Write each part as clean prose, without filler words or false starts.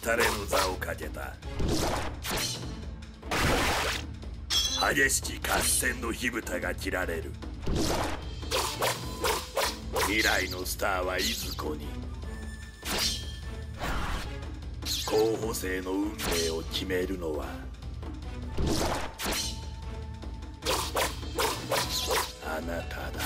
されぬ座をかけた。激しき合戦の火蓋が切られる。未来のスターはいずこに。候補生の運命を決めるのはあなただ。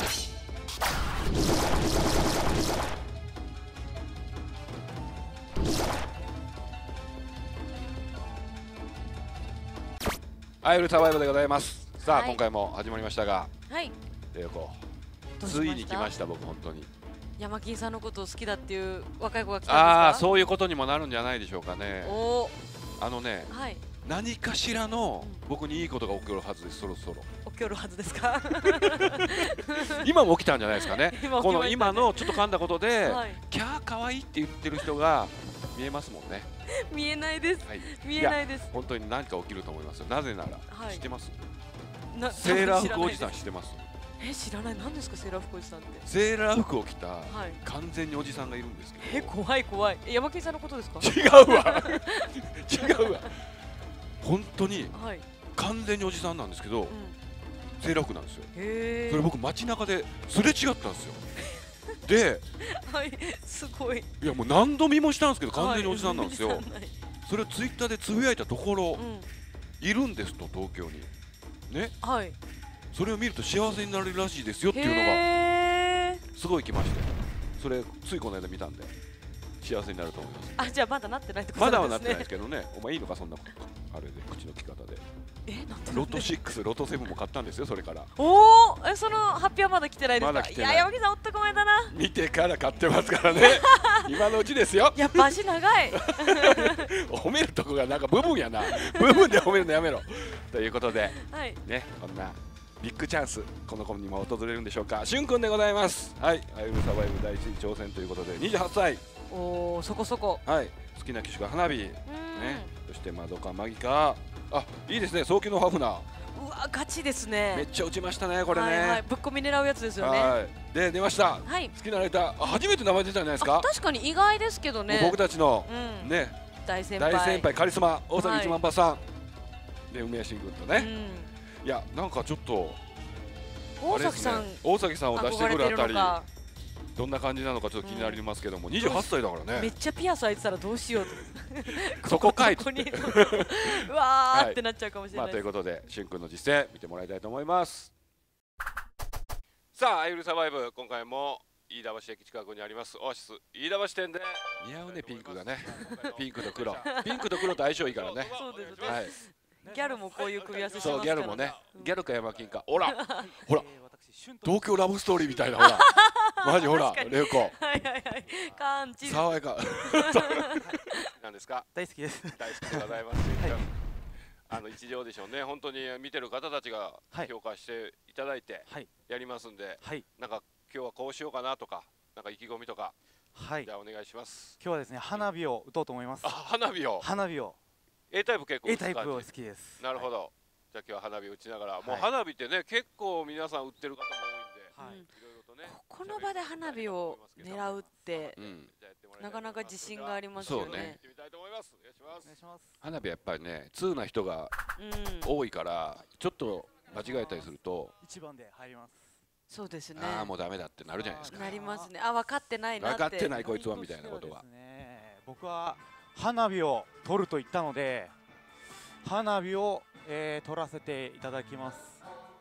アイルサバイブでございます。さあ、 はい今回も始まりましたが、 はい。 ついに来ました。僕本当に山金さんのことを好きだっていう若い子が来たんですか。 ああ、そういうことにもなるんじゃないでしょうかね。 おお。はい。 何かしらの僕にいいことが起きるはずです。そろそろ起きるはずですか。 今も起きたんじゃないですかね。この今ののちょっと噛んだことで、 はい、 キャー可愛いって言ってる人が見えますもんね。 見えないです。 はい、 見えないです。 本当に何か起きると思いますよ。なぜなら、 はい、 知ってます？ セーラー服おじさん知ってます？ 知らない。何ですかセーラー服おじさんって。 セーラー服を着た、 はい、 完全におじさんがいるんですけど。 怖い怖い。山金さんのことですか？ 違うわ違うわ。本当に、 はい、 完全におじさんなんですけど、セーラー服なんですよ。それ僕街中ですれ違ったんですよ。で、 はい、すごい。 いやもう何度見もしたんですけど完全におじさんなんですよ。それをツイッターでつぶやいたところ、いるんですと東京にね。はい。それを見ると幸せになれるらしいですよっていうのがすごい来まして、それついこの間見たんで幸せになると思います。 あ、じゃあまだなってないってことですね。 まだはなってないですけどね。お前いいのかそんなあれで口の利き方で。 なんてロト6、ロト7も買ったんですよそれから。 おお、その発表はまだ来てないですか？ まだ来てない。 いや山木さん男前だな。 見てから買ってますからね。今のうちですよ。 やっぱ足長い。 褒めるとこがなんか部分やな。部分で褒めるのやめろ。ということで、ね、こんなビッグチャンスこの子にも訪れるんでしょうか。しゅんくんでございます。はい、アイルサバイブ第一挑戦ということで28歳。 おお、そこそこ。 はい、好きな機種が花火。ね、そしてマドカマギカ。あ、いいですね。早期のハフナー。 うわ、ガチですね。 めっちゃ打ちましたねこれね。 はい、ぶっ込み狙うやつですよね。 はい。で出ました。 はい。 好きなライター、初めて名前出たんじゃないですか。 確かに意外ですけどね。 僕たちのね、 大先輩カリスマ大崎一万波さんで梅谷新君とね。いやなんかちょっと大崎さんを出してくるあたり。どんな感じなのかちょっと気になりますけども、28歳だからね。 めっちゃピアス開いてたらどうしようと。 そこかい。 うわーってなっちゃうかもしれない。 ということでしゅんくんの実践見てもらいたいと思います。さあ、アイルサバイブ、今回も飯田橋駅近くにありますオアシス飯田橋店で似合うねピンクがね。ピンクと黒、ピンクと黒と相性いいからね。 そうですね。はい。ギャルもこういう組み合わせしますから。 そう、ギャルもね。ギャルか山金か。ほらほら、東京ラブストーリーみたいな。ほらマジほら、レオコ。はいはいはい。感じ。 爽やか。なんですか。 大好きです。 大好きでございます。一次オーディションね、本当に見てる方たちが評価していただいてやりますんで、なんか今日はこうしようかなとか、なんか意気込みとか。はい。じゃあお願いします。 今日はですね、花火を打とうと思います。 花火を。 花火を。 A タイプ結構。 A タイプ好きです。 なるほど。じゃあ今日は花火打ちながら、もう花火ってね、結構皆さん打ってる方も多いんで。 この場で花火を狙うってなかなか自信がありますよね。 花火やっぱりね、通な人が多いからちょっと間違えたりすると 1番で入ります。 そうですね。 ああもうダメだってなるじゃないですか。 なりますね。あ、分かってないなって。 分かってないこいつはみたいなことが。 僕は花火を撮ると言ったので、花火を撮らせていただきます。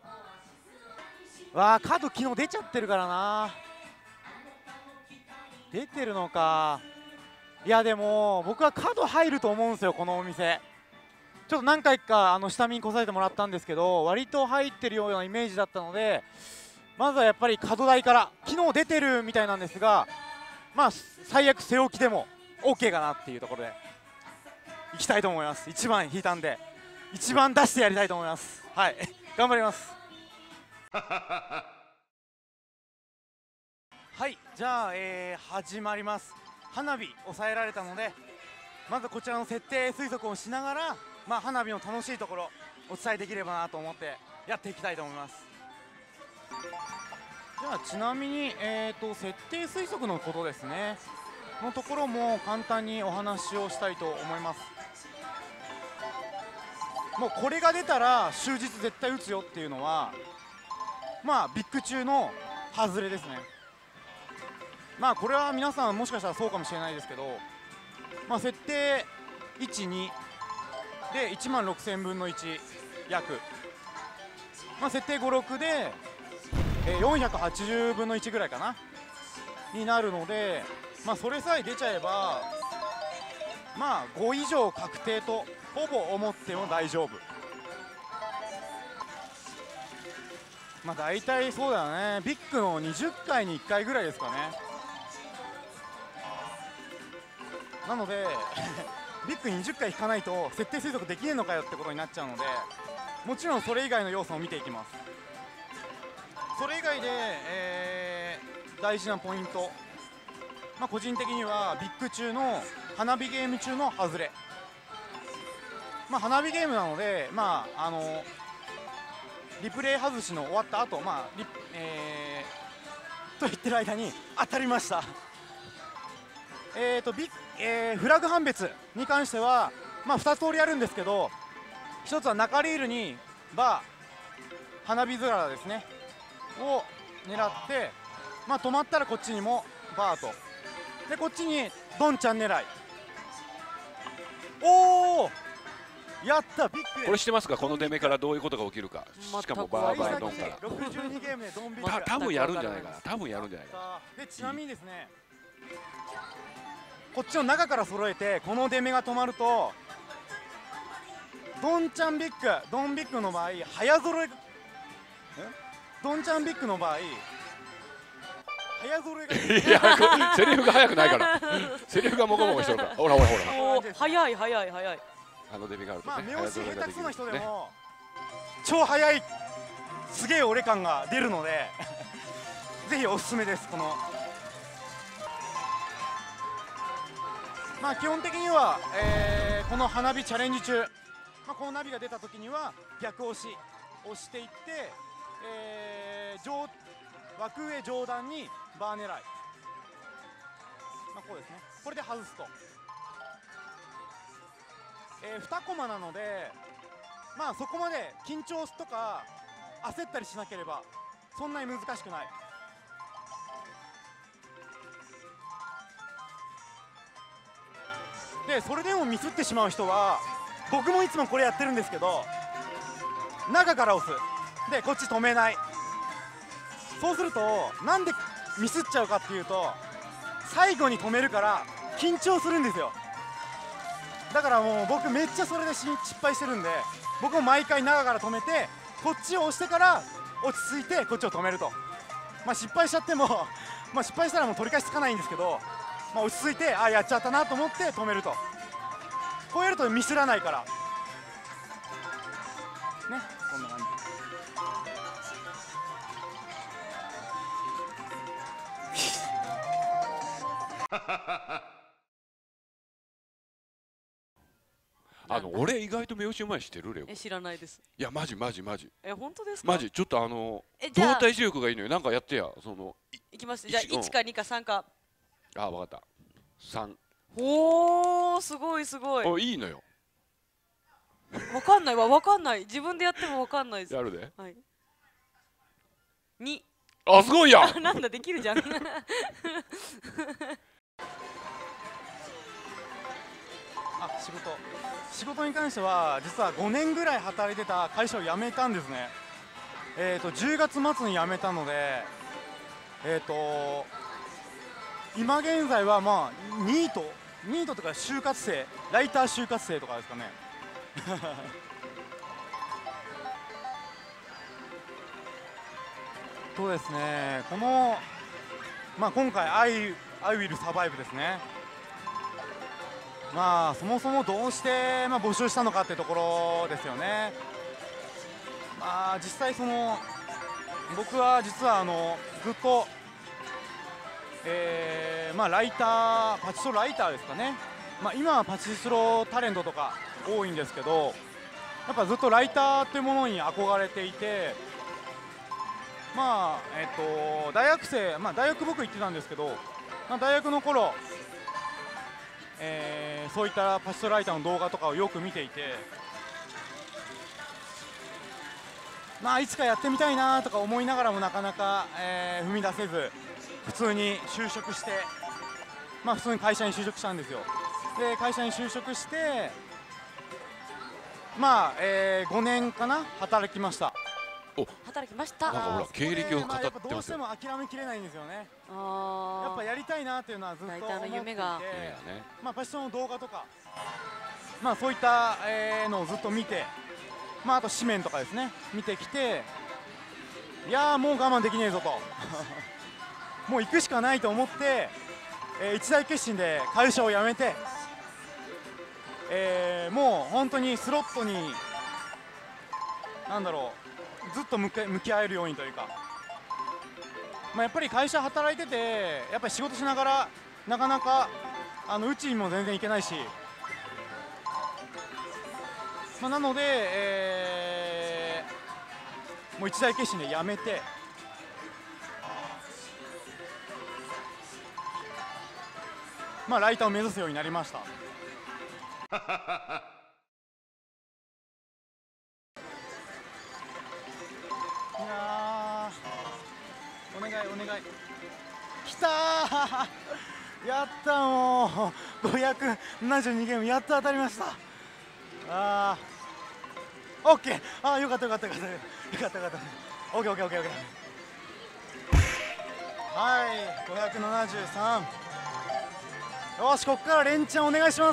わあ、角昨日出ちゃってるからな。出てるのか。いやでも僕は角入ると思うんですよこのお店。ちょっと何回か下見に来させてもらったんですけど、割と入ってるようなイメージだったので、まずはやっぱり角台から昨日出てるみたいなんですが、まあ最悪背置きでも OK かなっていうところで行きたいと思います。1番引いたんで1番出してやりたいと思います。はい頑張ります。はい、じゃあ、始まります。花火抑えられたので、まずこちらの設定推測をしながら、まあ、花火の楽しいところお伝えできればなと思ってやっていきたいと思います。じゃあちなみに、設定推測のことですね。 のところも簡単にお話をしたいと思います。もうこれが出たら終日絶対打つよっていうのはまあビッグ中の外れですね。まあこれは皆さんもしかしたらそうかもしれないですけど、まあ設定12で16000分の1約、まあ設定56で480分の1ぐらいかなになるので、まあそれさえ出ちゃえばまあ5以上確定とほぼ思っても大丈夫。まあ大体そうだよね、ビッグの20回に1回ぐらいですかね。なのでビッグ20回引かないと設定推測できねえのかよってことになっちゃうので、もちろんそれ以外の要素を見ていきます。それ以外で、大事なポイント、まあ、個人的にはビッグ中の花火ゲーム中の外れ、まあ、花火ゲームなので、まあリプレイ外しの終わった後、まあと言ってる間に当たりました。フラグ判別に関しては、まあ、2通りあるんですけど、1つは中リールにバー花火皿ですねを狙って、まあ、止まったらこっちにもバーと、でこっちにドンちゃん狙い。おおやった、ビッグ。 これ知ってますか、この出目からどういうことが起きるか。しかもバーバードンから 62ゲームでドンビッグ多分やるんじゃないかな、多分やるんじゃないかな。 でちなみにですね、こっちの中から揃えてこの出目が止まるとドンちゃんビッグ、ドンビッグの場合早揃え、ドンちゃんビッグの場合早揃えがいやセリフが早くないからセリフがもこもこしてるから、ほらほらほら、 お早い早い早い。 あの出目があるとまあね、 目押し下手くそな人でねも超早いすげえ俺感が出るのでぜひおすすめです。このまあ基本的には、この花火チャレンジ中、まあ、このナビが出た時には逆押していって、枠上上段にバー狙い、まあ、こうですね、これで外すと、2コマなので、まあそこまで緊張とか焦ったりしなければそんなに難しくない。でそれでもミスってしまう人は、僕もいつもこれやってるんですけど、中から押すでこっち止めない。そうするとなんでミスっちゃうかっていうと、最後に止めるから緊張するんですよ。だからもう僕めっちゃそれで失敗してるんで、僕も毎回中から止めてこっちを押してから落ち着いてこっちを止めると。まあ失敗しちゃってもまあ失敗したらもう取り返しつかないんですけど、まあ落ち着いてやっちゃったなと思って止めると。こうやるとミスらないからね、こんな感じ。 俺意外と目押しうまいしてるレオ。 知らないです。 いやマジマジマジ。 本動ですか。 マジちょっと動体視力がいいのよ。なんかやってや。 いきます。じゃあ1か2か3か。 あ、わかった。3。 おお、すごいすごい。 いいのよ。 わかんないわ、わかんない。自分でやってもわかんないです。 やるで。 はい。2。 あ、すごいやん。 なんだ、できるじゃん。 仕事に関しては実は5年ぐらい働いてた会社を辞めたんですね。10月末に辞めたので、今現在はまあニートとか就活生、ライター就活生とかですかね。そうですね、この、まあ、今回I will survive ですね。まあそもそもどうして、募集したのかってところですよね。まあ実際僕は実はずっと、ライター、パチスロライターですかね。今はパチスロタレントとか多いんですけど、やっぱずっとライターっていうものに憧れていて、大学生、大学僕行ってたんですけど、大学の頃そういったパシトライターの動画とかをよく見ていて、まあいつかやってみたいなとか思いながらもなかなか、踏み出せず、普通に就職して、まあ普通に会社に就職したんですよ。で会社に就職して、まあ、5年かな働きました。 働きました。 なんかほら経歴を語ってますよ。 どうしても諦めきれないんですよね。やっあぱやりたいなっていうのはずっと思っていて、 ライターの夢がまあパッションの動画とか、まあそういった、のをずっと見て、まああと紙面とかですね見てきて、いやーもう我慢できねえぞともう行くしかないと思って、一大決心で会社を辞めて、もう本当にスロットになんだろう、ずっと向き合えるようにというか、まあ、やっぱり会社働いててやっぱり仕事しながらなかなか宇宙にも全然行けないし、まあ、なので、もう一大決心で辞めて、まあ、ライターを目指すようになりました。いやー、お願いお願い、きたーやったー、もう572ゲームやっと当たりました。あー、オッケー、あー、よかったよかったよかったよかったよかった、オッケーオッケーオッケーオッケー、はい、573、よし、ここから連チャンお願いします。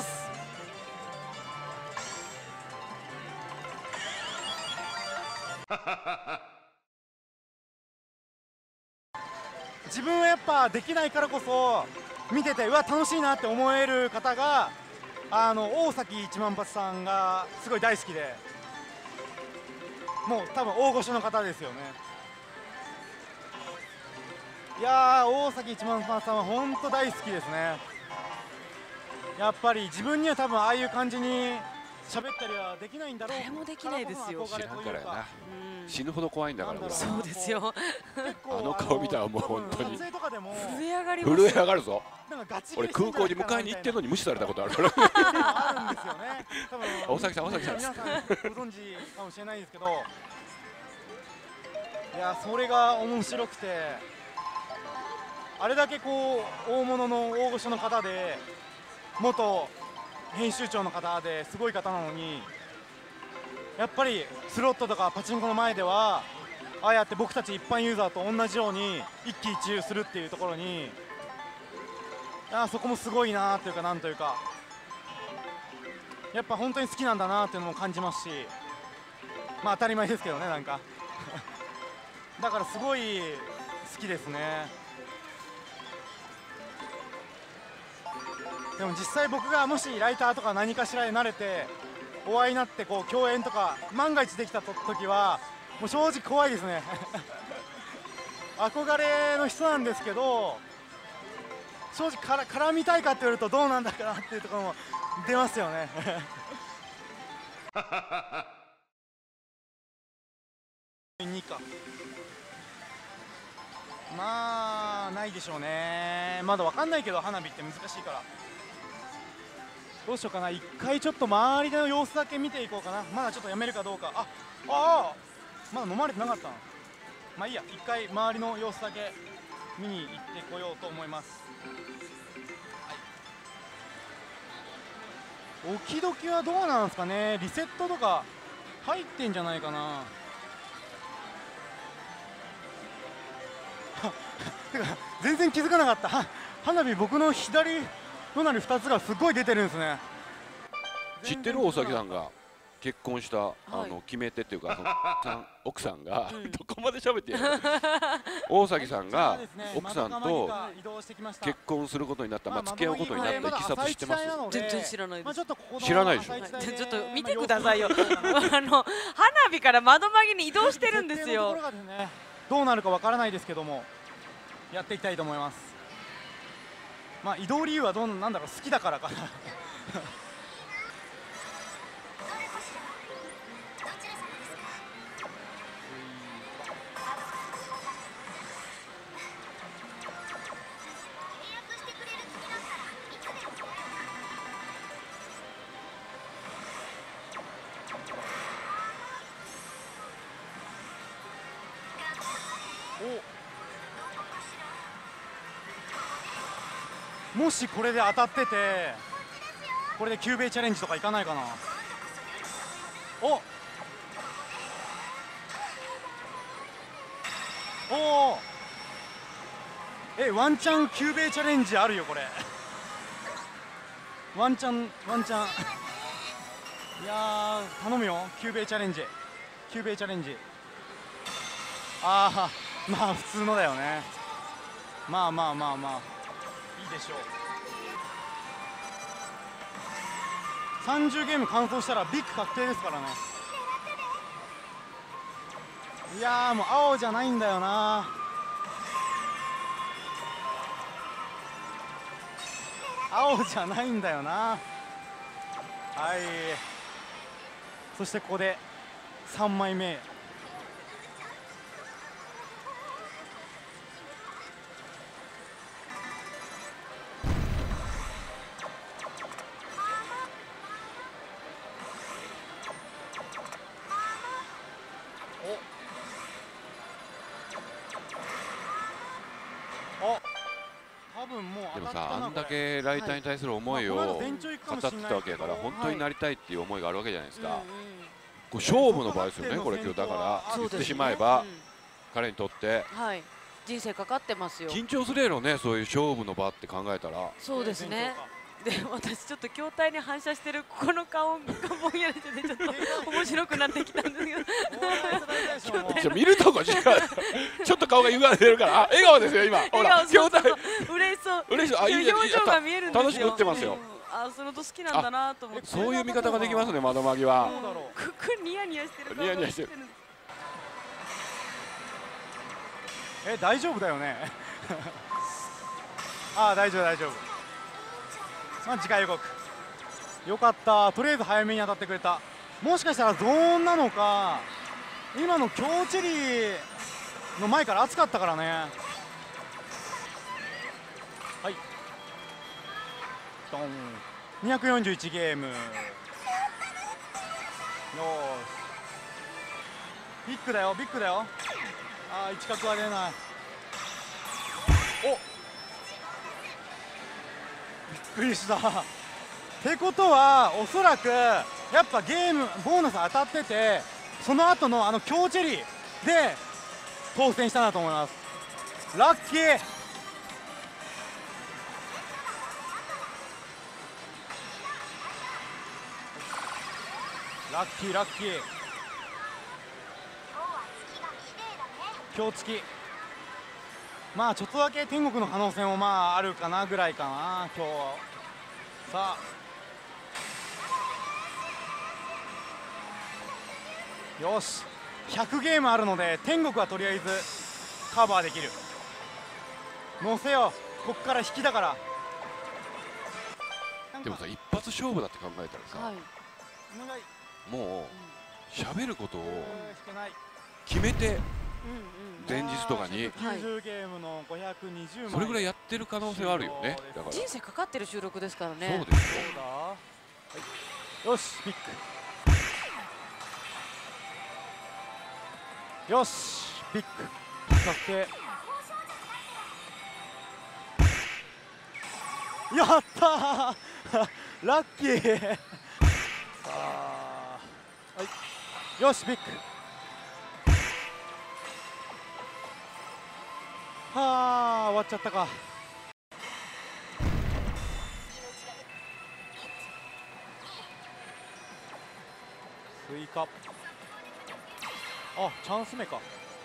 自分はやっぱできないからこそ見てて、うわ楽しいなって思える方が大崎一万発さんがすごい大好きで、もう多分大御所の方ですよね。いやー、大崎一万発さんは本当大好きですね。やっぱり自分には多分ああいう感じに喋ったりはできないんだろう。 誰もできないですよ。 知らんからやな、死ぬほど怖いんだから。 そうですよ。 あの顔見たらもう本当に震え上がります。 震え上がるぞ。俺空港に迎えに行ってんのに無視されたことあるから。 あるんですよね。 大崎さん、大崎さん。 皆さんご存知かもしれないですけど、いやそれが面白くて、あれだけこう大物の大御所の方で、元編集長の方ですごい方なのに、やっぱりスロットとかパチンコの前ではああやって僕たち一般ユーザーと同じように一喜一憂するっていうところに、そこもすごいなというか、なんというか、やっぱ本当に好きなんだなっていうのも感じますし、まあ当たり前ですけどね、なんかだからすごい好きですね。でも実際僕がもしライターとか何かしらで慣れてお会いになってこう共演とか万が一できた時はもう正直怖いですね憧れの人なんですけど、正直絡みたいかって言われるとどうなんだかなっていうところも出ますよね2か、まあないでしょうね。まだわかんないけど、花火って難しいから。どうしようかな、一回ちょっと周りの様子だけ見ていこうかな。まだちょっとやめるかどうか。まだ飲まれてなかったの。まあいいや、一回周りの様子だけ見に行ってこようと思います。はい、置き時はどうなんですかね。リセットとか入ってんじゃないかなてか全然気づかなかった。花火、僕の左隣2つがすごい出てるんですね。 知ってる？大崎さんが結婚した決め手っていうか、奥さんがどこまで喋ってやる大崎さんが奥さんと結婚することになった、付き合うことになったいきさつ知ってます？ 全然知らないです。 知らないでしょ。 ちょっと見てくださいよ花火から窓曲げに移動してるんですよ。 どうなるかわからないですけども、やっていきたいと思います。まあ移動理由はなんだろう、好きだからかなもしこれで当たっててこれでキューベイチャレンジとかいかないかな。おワンチャンキューベイチャレンジあるよこれワンチャンいやー頼むよキューベイチャレンジまあ普通のだよね。まあいいでしょう。30ゲーム完走したらビッグ確定ですからね。いやーもう青じゃないんだよな。青じゃないんだよな。はい、そしてここで3枚目。多分もうでもさ、あんだけライターに対する思いを語ってたわけやから、本当になりたいっていう思いがあるわけじゃないですか。これ勝負の場合ですよね、これ今日だから言ってしまえば彼にとって人生かかってますよ。 緊張するやろね、そういう勝負の場って考えたら。 そうですね。で私ちょっと筐体に反射してるこの顔がぼんやりしててちょっと面白くなってきたんですけど見るとこ違うちょっと顔が歪んでるから笑顔ですよ今。ほら筐体嬉しそう嬉しそう。 表情が見えるんですよ。 楽しく打ってますよ。 そのと好きなんだなと思って。 そういう見方ができますね、窓マギは。 ニヤニヤしてる顔ニヤニヤしてる。 大丈夫だよね大丈夫。時間予告よかった。とりあえず早めに当たってくれた。もしかしたらゾーンなのか。今の京チェリーの前から熱かったからね。はいドン241ゲーム。よしビッグだよ1角は出ない。びっくりしたってことはおそらくやっぱゲームボーナス当たってて、その後の京チェリーで当選したんだと思います。ラッキー。ラッキー京付き。ちょっとだけ天国の可能性もあるかなぐらいかな今日。さあよし100ゲームあるので天国はとりあえずカバーできる。乗せよこっから引きだから。 でもさ、一発勝負だって考えたらさ、もう喋ることを決めて前日とかにそれぐらいやってる可能性はあるよね。だから人生かかってる収録ですからね。 そうですよ。よしビッグ。よしビッグ確定。やったーラッキーよしビッグ。終わっちゃったか。スイカチャンス目か。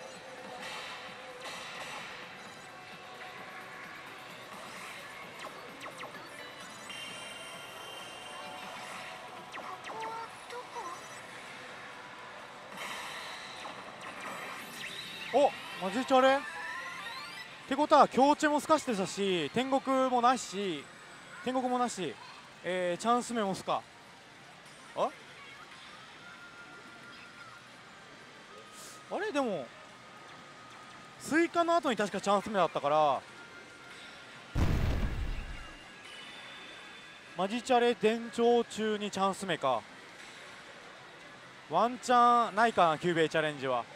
マジチャレってことは京チェもすかしてたし天国もなしチャンス目もすか。あれでもスイカの後に確かチャンス目だったからマジチャレ伝承中にチャンス目か。ワンチャンないかなキューベイチャレンジは。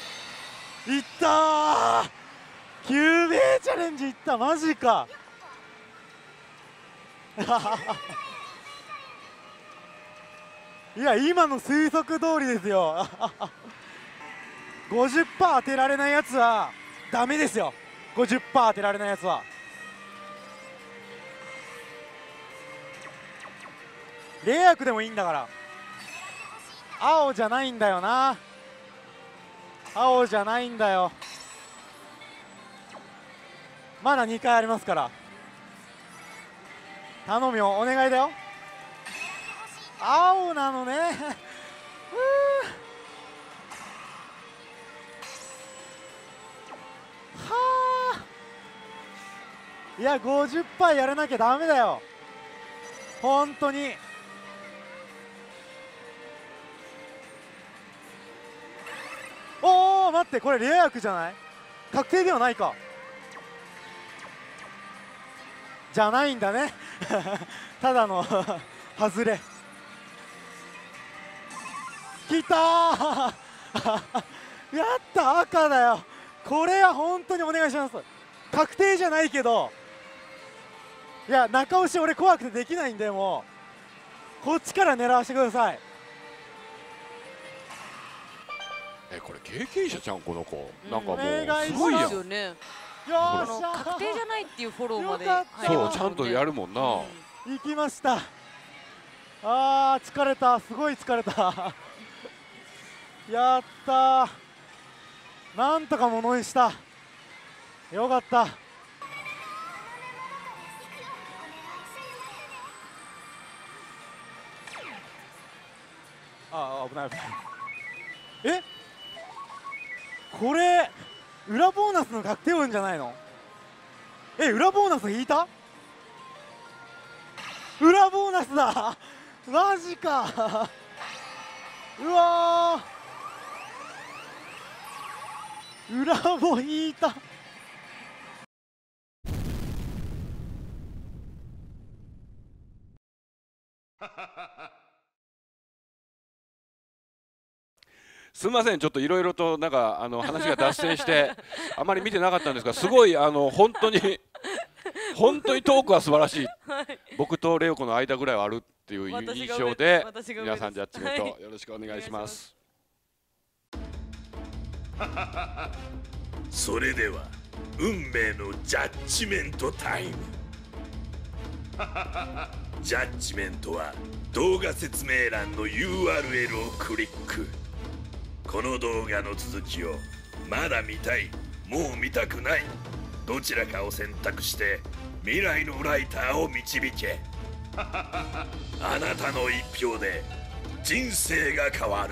いったーキューベイチャレンジいった。マジかいや今の推測通りですよ。50% 当てられないやつはダメですよ。50% 当てられないやつは。レイアクでもいいんだから。青じゃないんだよな。青じゃないんだよ。まだ2回ありますから。頼むよ、お願いだよ。青なのね。いや 50% やらなきゃダメだよ本当に。おお待って、これレア役じゃない？確定ではないか。じゃないんだね。ただの外れ。きたー。やった赤だよ。これは本当にお願いします。確定じゃないけど、いや中押し俺怖くてできないんで、もうこっちから狙わせてください。 これ経験者ちゃんこの子、なんかもうすごいごいやん。 ですよね。 よーしゃ確定じゃないっていうフォローまでよかった入りそうますもんね。 ちゃんとやるもんな。 行きました。あー疲れた、すごい疲れた。やったー、なんとかものにした。よかった。あー危ない危ない。え、これ裏ボーナスの確定運じゃないの？裏ボーナス引いた？裏ボーナスだ。マジか。うわー、裏ボ引いた。 すみません、ちょっといろいろとなんか話が脱線してあまり見てなかったんですが、すごい本当にトークは素晴らしい。僕とレオ子の間ぐらいはあるっていう印象で、皆さんジャッジメントよろしくお願いします。 それでは運命のジャッジメントタイム。ジャッジメントは動画説明欄の URL をクリック。この動画の続きをまだ見たい、もう見たくない、どちらかを選択して未来のライターを導け。あなたの一票で人生が変わる。